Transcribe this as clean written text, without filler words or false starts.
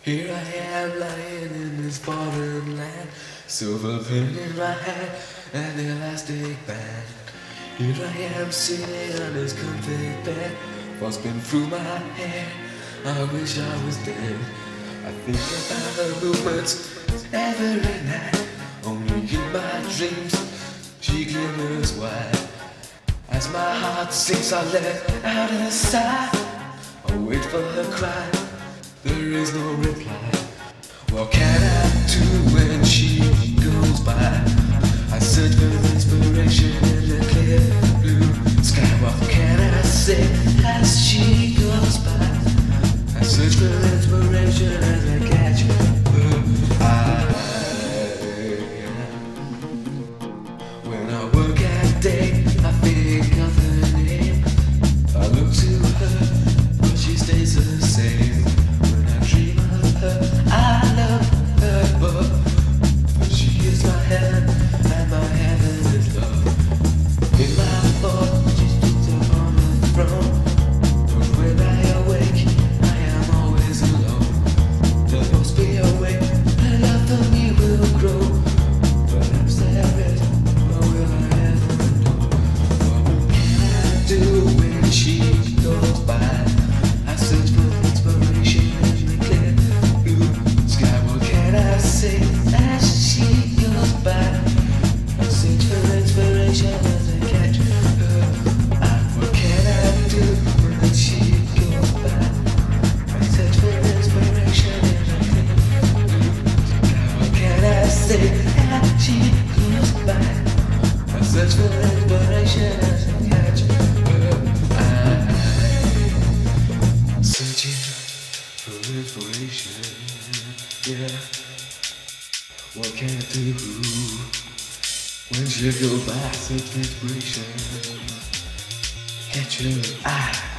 Here I am lying in this foreign land, silver pen in my hand and the elastic band. Here I am sitting on this comfy bed, what's been through my head, I wish I was dead. I think about the movements every night, only in my dreams she glimmers wide. As my heart sinks I let out a sigh, I wait for her cry, there is no reply. What can I do when she goes by? I search for inspiration in the clear blue sky. What can I say as she goes by? I search for inspiration as I catch her eye. When I work at day, I think of her name. I look to her, but she stays the same. When I dream of her, I love her, but she is my heaven, and my heaven is love. In my thoughts, she sits upon the throne, but when I awake, I am always alone. There must be a way, her love for me will grow. Perhaps there is, but will I ever know? What can I do when she goes by? I search for inspiration in the clear blue sky. What can I say as she goes by? I search for inspiration as I catch her eye. What can I do when she goes by? I search for inspiration in the clear blue sky. What can I say as she goes by? I search for inspiration as I catch her eye. Searching for inspiration, yeah. What can I do when she goes by? Search for inspiration, catch her eye.